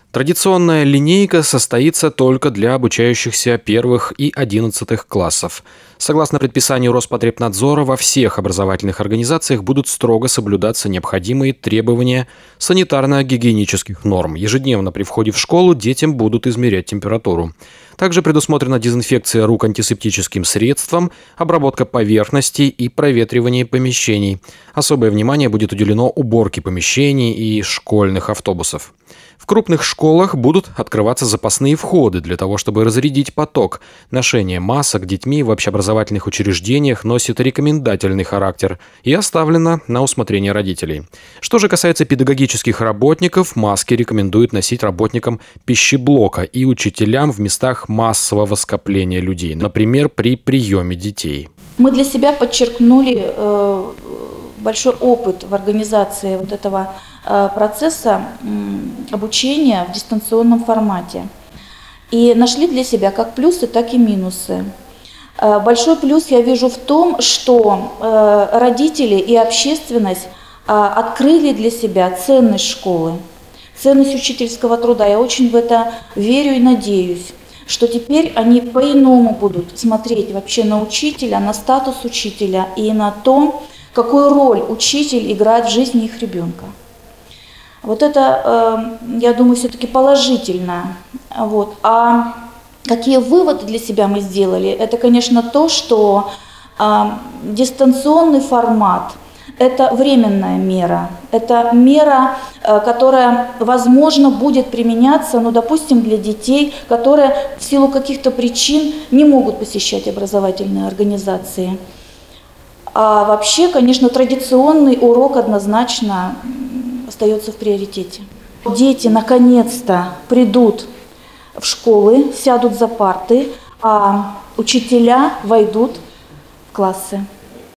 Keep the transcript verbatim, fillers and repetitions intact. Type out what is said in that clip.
Традиционная линейка состоится только для обучающихся первых и одиннадцатых классов. Согласно предписанию Роспотребнадзора, во всех образовательных организациях будут строго соблюдаться необходимые требования санитарно-гигиенических норм. Ежедневно при входе в школу детям будут измерять температуру. Также предусмотрена дезинфекция рук антисептическим средством, обработка поверхностей и проветривание помещений. Особое внимание будет уделено уборке помещений и школьных автобусов. В крупных школах будут открываться запасные входы для того, чтобы разрядить поток. Ношение масок детьми в общеобразовательных учреждениях носит рекомендательный характер и оставлено на усмотрение родителей. Что же касается педагогических работников, маски рекомендуют носить работникам пищеблока и учителям в местах массового скопления людей, например, при приеме детей. Мы для себя подчеркнули э, большой опыт в организации вот этого процесса обучения в дистанционном формате. И нашли для себя как плюсы, так и минусы. Большой плюс я вижу в том, что родители и общественность открыли для себя ценность школы, ценность учительского труда. Я очень в это верю и надеюсь, что теперь они по-иному будут смотреть вообще на учителя, на статус учителя и на то, какую роль учитель играет в жизни их ребенка. Вот это, я думаю, все-таки положительно. Вот. А какие выводы для себя мы сделали? Это, конечно, то, что дистанционный формат – это временная мера. Это мера, которая, возможно, будет применяться, ну, допустим, для детей, которые в силу каких-то причин не могут посещать образовательные организации. А вообще, конечно, традиционный урок однозначно остается в приоритете. Дети наконец-то придут в школы, сядут за парты, а учителя войдут в классы.